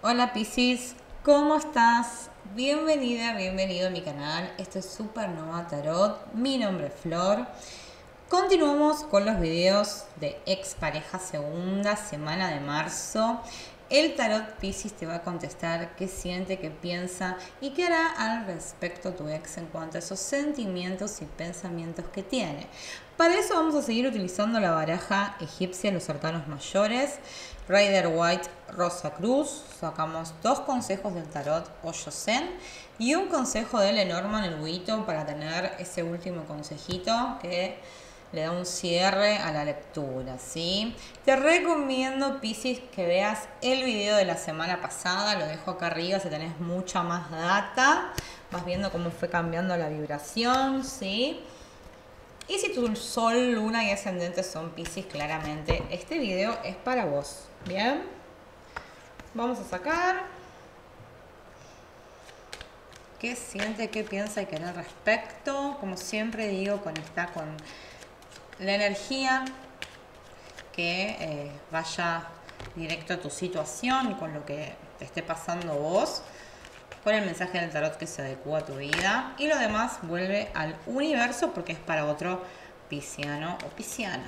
Hola Piscis, ¿cómo estás? Bienvenida, bienvenido a mi canal. Esto es Supernova Tarot. Mi nombre es Flor. Continuamos con los videos de expareja segunda semana de marzo. El tarot Piscis te va a contestar qué siente, qué piensa y qué hará al respecto tu ex en cuanto a esos sentimientos y pensamientos que tiene. Para eso vamos a seguir utilizando la baraja egipcia, los arcanos mayores, Rider White, Rosa Cruz. Sacamos 2 consejos del tarot Osho Zen y un consejo de Lenormand, el buito, para tener ese último consejito que le da un cierre a la lectura, ¿sí? Te recomiendo, Piscis, que veas el video de la semana pasada. Lo dejo acá arriba si tenés mucha más data. Vas viendo cómo fue cambiando la vibración, ¿sí? Y si tu sol, luna y ascendente son Piscis, claramente este video es para vos. Bien, vamos a sacar qué siente, qué piensa y qué hará al respecto. Como siempre digo, conecta con la energía que vaya directo a tu situación y con lo que te esté pasando vos, con el mensaje del tarot que se adecua a tu vida, y lo demás vuelve al universo porque es para otro pisciano o pisciana.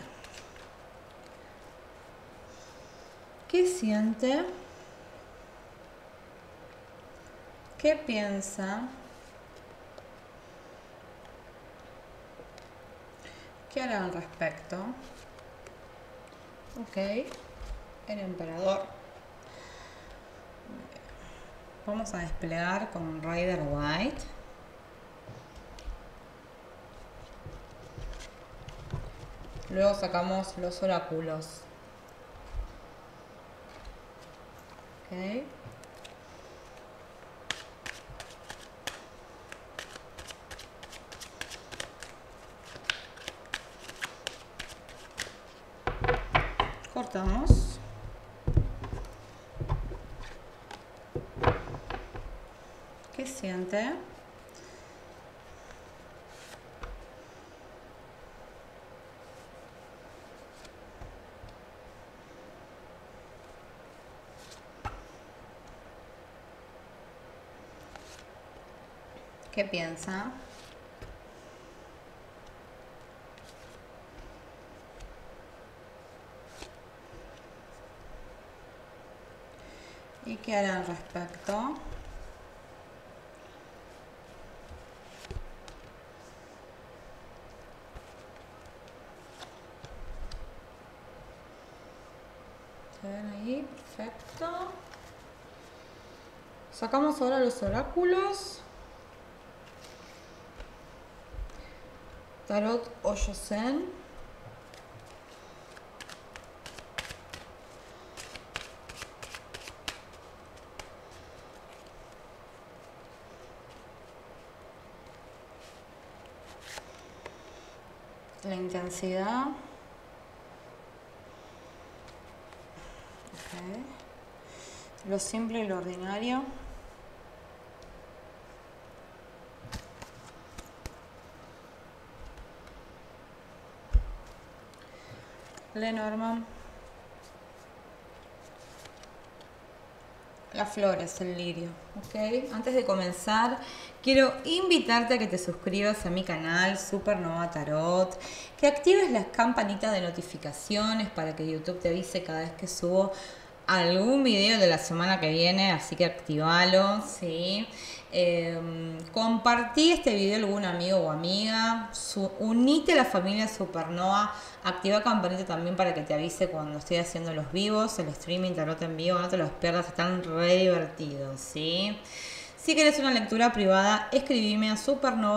¿Qué siente? ¿Qué piensa? ¿Qué hará al respecto? Ok, el emperador. Vamos a desplegar con Rider White. Luego sacamos los oráculos. Ok. Cortamos. ¿Qué siente? ¿Qué piensa? ¿Y qué hará al respecto? ¿Se ven ahí? Perfecto. Sacamos ahora los oráculos. Tarot Osho Zen. La intensidad. Okay. Lo simple y lo ordinario. Lenormand. Las flores, el lirio. Ok, antes de comenzar, quiero invitarte a que te suscribas a mi canal Supernova Tarot, que actives las campanitas de notificaciones para que YouTube te avise cada vez que subo algún video de la semana que viene, así que activalo, ¿sí? Compartí este video a algún amigo o amiga, unite a la familia Supernova, activa campanita también para que te avise cuando estoy haciendo los vivos, el streaming tarot en vivo, no te los pierdas, están re divertidos, ¿sí? Si querés una lectura privada, escribime a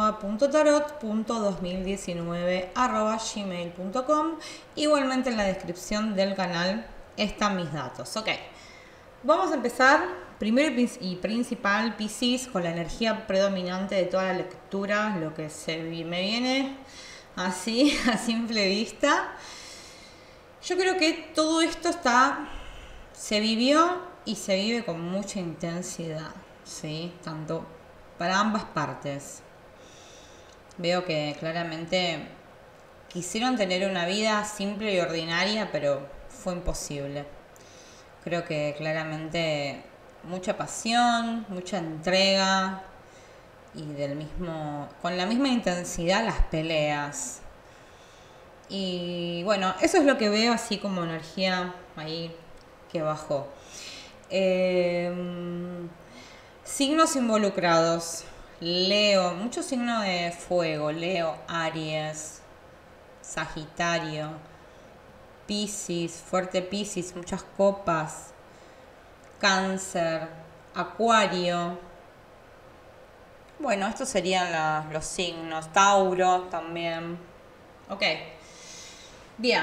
supernova.tarot.2019@gmail.com. Igualmente en la descripción del canal están mis datos. Ok, vamos a empezar primero y principal, Piscis, con la energía predominante de toda la lectura, lo que me viene así a simple vista. Yo creo que todo esto se vivió y se vive con mucha intensidad, ¿sí? Tanto para ambas partes. Veo que claramente quisieron tener una vida simple y ordinaria, pero fue imposible. Creo que claramente mucha pasión, mucha entrega y con la misma intensidad las peleas. Y bueno, eso es lo que veo así como energía ahí que bajó. Signos involucrados. Leo, mucho signo de fuego. Leo, Aries, Sagitario, Piscis, fuerte Piscis, muchas copas. Cáncer, Acuario. Bueno, estos serían los signos. Tauro también. Ok. Bien.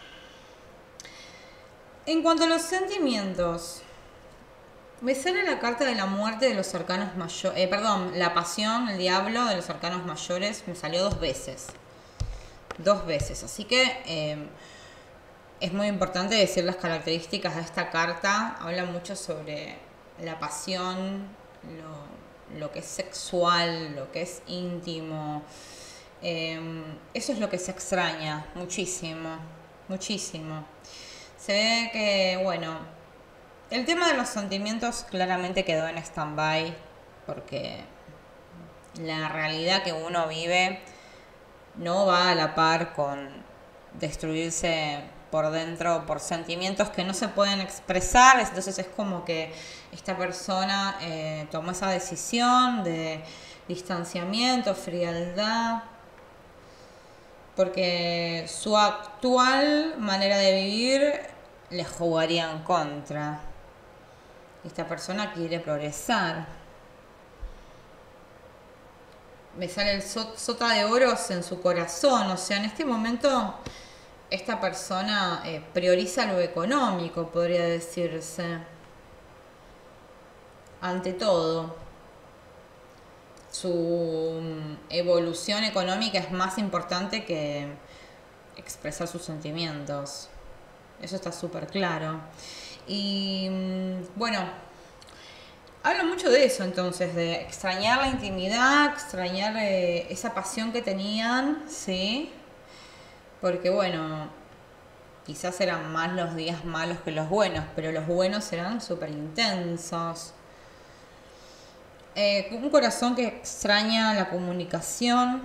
En cuanto a los sentimientos, me sale la carta de la muerte de los arcanos mayores. Perdón, la pasión, el diablo de los arcanos mayores. Me salió 2 veces. 2 veces. Así que es muy importante decir las características de esta carta. Habla mucho sobre la pasión, lo que es sexual, lo que es íntimo. Eso es lo que se extraña muchísimo, muchísimo. Se ve que, bueno, el tema de los sentimientos claramente quedó en stand-by porque la realidad que uno vive no va a la par con destruirse por dentro por sentimientos que no se pueden expresar. Entonces es como que esta persona tomó esa decisión de distanciamiento, frialdad, porque su actual manera de vivir le jugaría en contra. Esta persona quiere progresar. Me sale el sota de oros en su corazón. O sea, en este momento esta persona prioriza lo económico, podría decirse. Ante todo, su evolución económica es más importante que expresar sus sentimientos. Eso está súper claro. Y bueno, hablo mucho de eso entonces, de extrañar la intimidad, extrañar esa pasión que tenían, ¿sí? Porque bueno, quizás eran más los días malos que los buenos, pero los buenos eran súper intensos. Un corazón que extraña la comunicación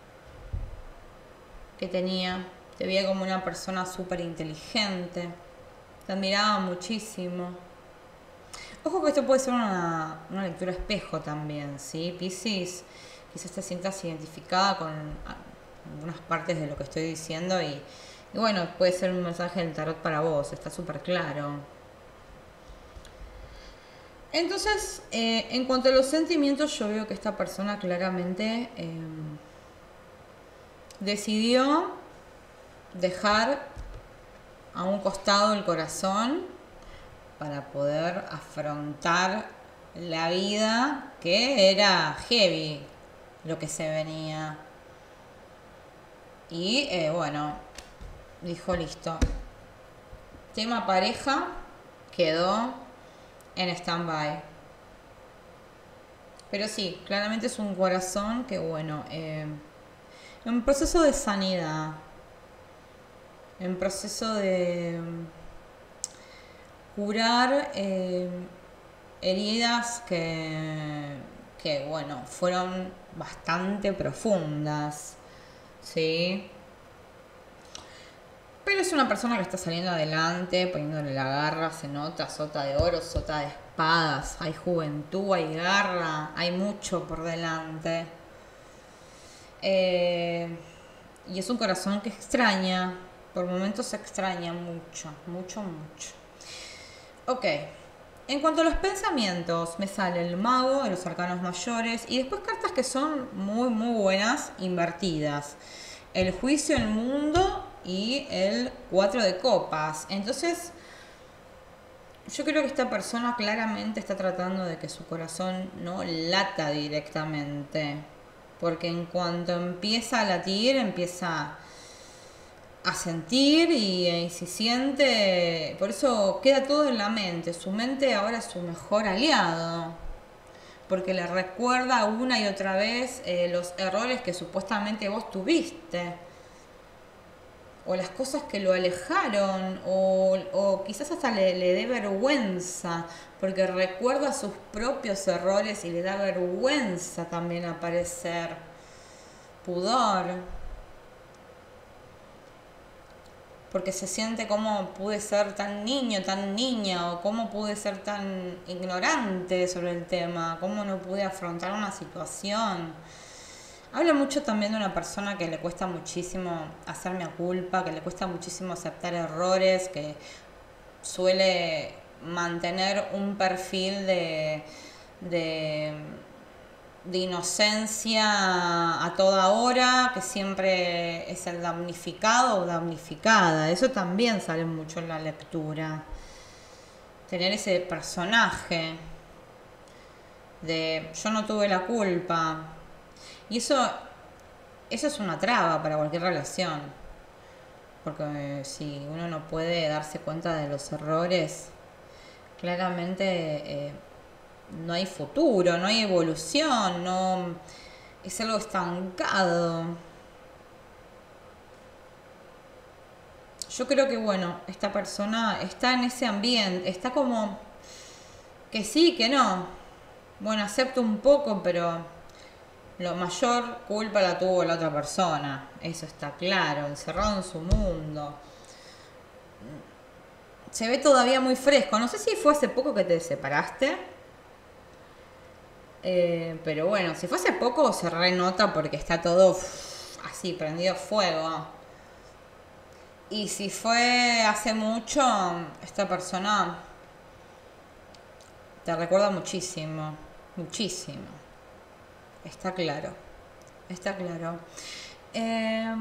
que tenía. Te veía como una persona súper inteligente. Te admiraba muchísimo. Ojo que esto puede ser una lectura espejo también, ¿sí? Piscis, quizás te sientas identificada con algunas partes de lo que estoy diciendo y bueno, puede ser un mensaje del tarot para vos, está súper claro. Entonces, en cuanto a los sentimientos, yo veo que esta persona claramente decidió dejar a un costado el corazón para poder afrontar la vida, que era heavy lo que se venía. Y bueno, dijo listo. Tema pareja quedó en stand-by. Pero sí, claramente es un corazón que, bueno, en proceso de sanidad, en proceso de curar heridas que, bueno, fueron bastante profundas, ¿sí? Pero es una persona que está saliendo adelante, poniéndole la garra, se nota, sota de oro, sota de espadas, hay juventud, hay garra, hay mucho por delante. Y es un corazón que extraña, por momentos extraña mucho, mucho, mucho. Ok, en cuanto a los pensamientos, me sale el mago de los arcanos mayores y después cartas que son muy, muy buenas, invertidas. El juicio, el mundo y el 4 de copas. Entonces, yo creo que esta persona claramente está tratando de que su corazón no lata directamente. Porque en cuanto empieza a latir, empieza a sentir y si siente, por eso queda todo en la mente. Su mente ahora es su mejor aliado, porque le recuerda una y otra vez los errores que supuestamente vos tuviste. o las cosas que lo alejaron, o quizás hasta le dé vergüenza, porque recuerda sus propios errores y le da vergüenza también aparecer, pudor, porque se siente como pude ser tan niño, tan niña, o cómo pude ser tan ignorante sobre el tema, cómo no pude afrontar una situación. Habla mucho también de una persona que le cuesta muchísimo hacerme a culpa, que le cuesta muchísimo aceptar errores, que suele mantener un perfil de, de inocencia a toda hora, que siempre es el damnificado o damnificada. Eso también sale mucho en la lectura. Tener ese personaje de yo no tuve la culpa. Y eso es una traba para cualquier relación. Porque si uno no puede darse cuenta de los errores, claramente no hay futuro, no hay evolución, no es algo estancado. Yo creo que bueno, esta persona está en ese ambiente, está como que sí, que no. Bueno, acepto un poco, pero lo mayor culpa la tuvo la otra persona. Eso está claro, encerrado en su mundo. Se ve todavía muy fresco. No sé si fue hace poco que te separaste. Pero bueno, si fue hace poco se renota porque está todo así, prendido fuego. Y si fue hace mucho, esta persona te recuerda muchísimo. Muchísimo. Está claro. Está claro. Eh,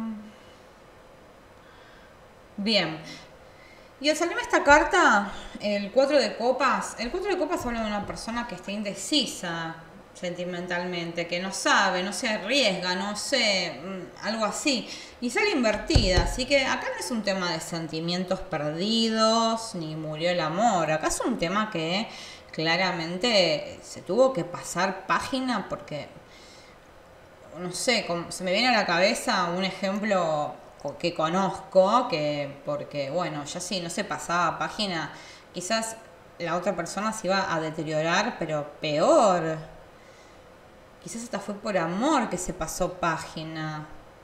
bien. Y al salirme esta carta, el 4 de copas, el 4 de copas habla de una persona que está indecisa sentimentalmente, que no sabe, no se arriesga, no sé, algo así. Y sale invertida, así que acá no es un tema de sentimientos perdidos, ni murió el amor, acá es un tema que claramente se tuvo que pasar página porque, no sé, se me viene a la cabeza un ejemplo que conozco, que porque, bueno, ya sí, no se pasaba página, quizás la otra persona se iba a deteriorar, pero peor. Quizás hasta fue por amor que se pasó página.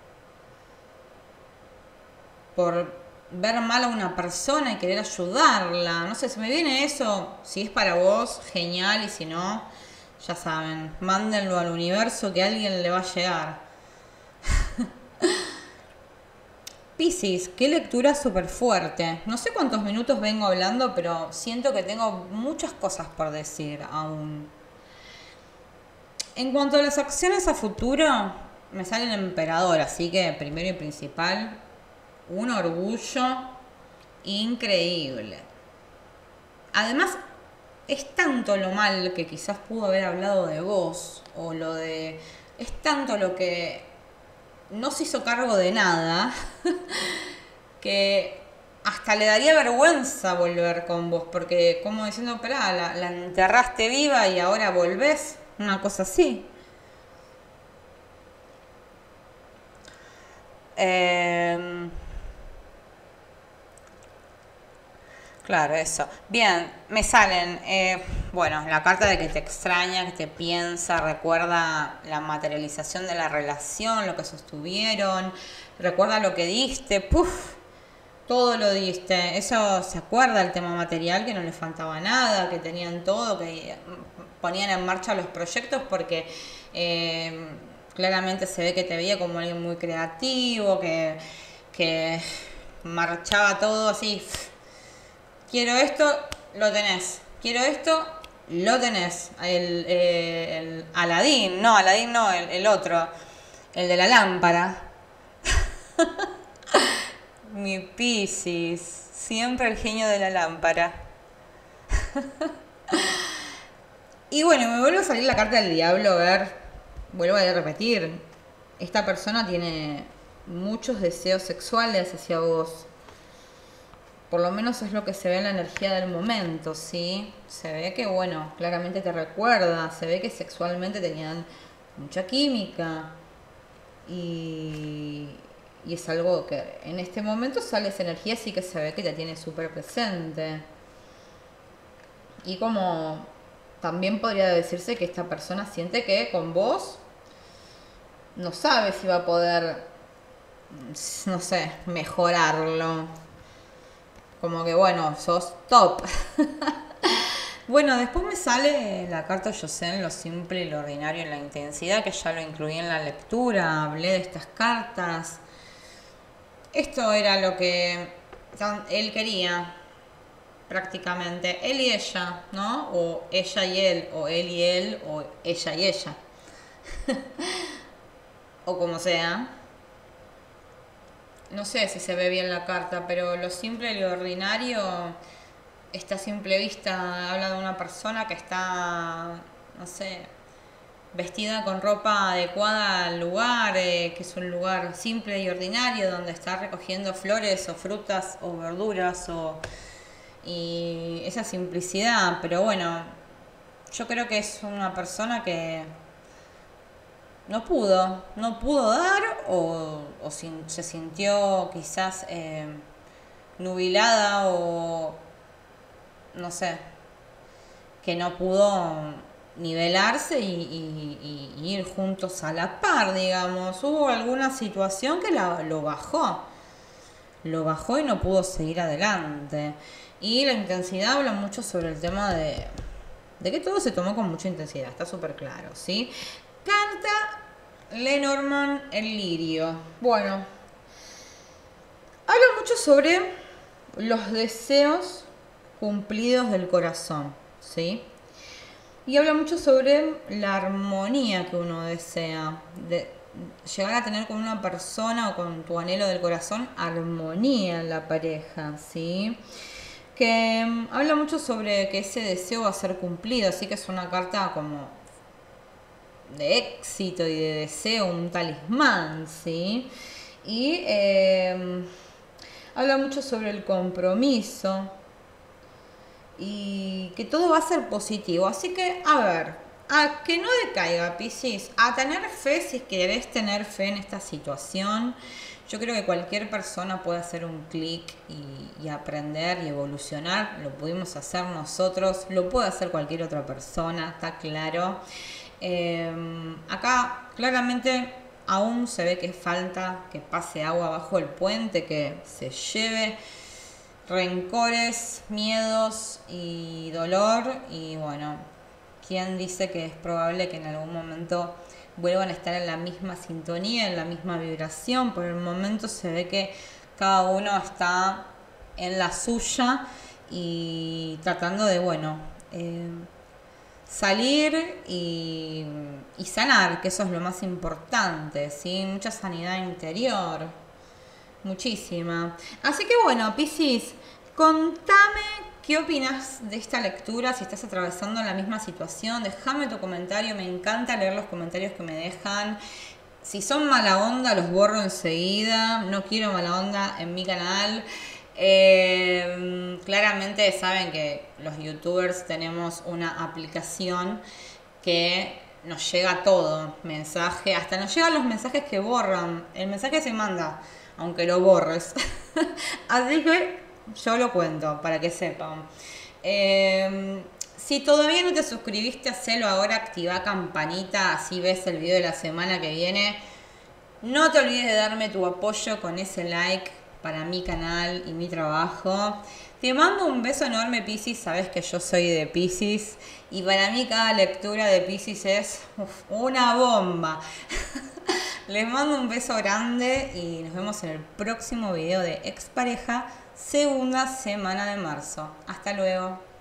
Por ver mal a una persona y querer ayudarla. No sé, se me viene eso. Si es para vos, genial. Y si no, ya saben, mándenlo al universo que a alguien le va a llegar. Piscis, qué lectura súper fuerte. No sé cuántos minutos vengo hablando, pero siento que tengo muchas cosas por decir aún. En cuanto a las acciones a futuro, me sale el emperador, así que primero y principal, un orgullo increíble. Además, es tanto lo mal que quizás pudo haber hablado de vos, o lo de... Es tanto lo que no se hizo cargo de nada, que hasta le daría vergüenza volver con vos, porque como diciendo, espera, la enterraste viva y ahora volvés, una cosa así. Claro, eso. Bien, me salen, bueno, la carta de que te extraña, que te piensa, recuerda la materialización de la relación, lo que sostuvieron, recuerda lo que diste, puff, todo lo diste. Eso se acuerda el tema material, que no le faltaba nada, que tenían todo, que ponían en marcha los proyectos porque claramente se ve que te veía como alguien muy creativo, que marchaba todo así. Quiero esto, lo tenés. Quiero esto, lo tenés. El Aladín, no, el otro. El de la lámpara. Mi Piscis, siempre el genio de la lámpara. Y bueno, me vuelve a salir la carta del diablo, a ver, vuelvo a repetir. Esta persona tiene muchos deseos sexuales hacia vos. Por lo menos es lo que se ve en la energía del momento, ¿sí? Se ve que, bueno, claramente te recuerda, se ve que sexualmente tenían mucha química. Y y es algo que en este momento sale esa energía, sí que se ve que te tiene súper presente. Y como también podría decirse que esta persona siente que con vos no sabe si va a poder, no sé, mejorarlo. Como que bueno, sos top. Bueno, después me sale la carta Yosen, lo simple y lo ordinario en la intensidad, que ya lo incluí en la lectura, hablé de estas cartas. Esto era lo que él quería, prácticamente. Él y ella, ¿no? O ella y él, o él y él, o ella y ella. O como sea. No sé si se ve bien la carta, pero lo simple y lo ordinario, esta simple vista habla de una persona que está, no sé, vestida con ropa adecuada al lugar, que es un lugar simple y ordinario, donde está recogiendo flores o frutas o verduras y esa simplicidad. Pero bueno, yo creo que es una persona que no pudo dar se sintió quizás nubilada o no sé, que no pudo nivelarse y ir juntos a la par, digamos. Hubo alguna situación que lo bajó y no pudo seguir adelante. Y la intensidad habla mucho sobre el tema de que todo se tomó con mucha intensidad, está súper claro, ¿sí? Carta Lenormand, el lirio. Bueno, habla mucho sobre los deseos cumplidos del corazón, ¿sí? Y habla mucho sobre la armonía que uno desea, de llegar a tener con una persona o con tu anhelo del corazón armonía en la pareja, ¿sí? Que habla mucho sobre que ese deseo va a ser cumplido, así que es una carta como de éxito y de deseo, un talismán, ¿sí? Y habla mucho sobre el compromiso y que todo va a ser positivo. Así que, a ver, a que no decaiga, Piscis, a tener fe si querés tener fe en esta situación. Yo creo que cualquier persona puede hacer un clic y aprender y evolucionar. Lo pudimos hacer nosotros, lo puede hacer cualquier otra persona, está claro. Acá claramente aún se ve que falta que pase agua bajo el puente, que se lleve rencores, miedos y dolor. Y bueno, ¿quién dice que es probable que en algún momento vuelvan a estar en la misma sintonía, en la misma vibración? Por el momento se ve que cada uno está en la suya y tratando de, bueno, salir y sanar, que eso es lo más importante, ¿sí? Mucha sanidad interior, muchísima. Así que bueno, Piscis, contame qué opinas de esta lectura, si estás atravesando la misma situación, déjame tu comentario, me encanta leer los comentarios que me dejan. Si son mala onda, los borro enseguida, no quiero mala onda en mi canal. Claramente saben que los youtubers tenemos una aplicación que nos llega todo, mensaje, hasta nos llegan los mensajes que borran, el mensaje se manda, aunque lo borres. Así que yo lo cuento para que sepan. Si todavía no te suscribiste, hacelo ahora, activa campanita, así ves el video de la semana que viene. No te olvides de darme tu apoyo con ese like para mi canal y mi trabajo. Te mando un beso enorme, Piscis. Sabes que yo soy de Piscis y para mí cada lectura de Piscis es una bomba. Les mando un beso grande y nos vemos en el próximo video de Expareja, segunda semana de marzo. Hasta luego.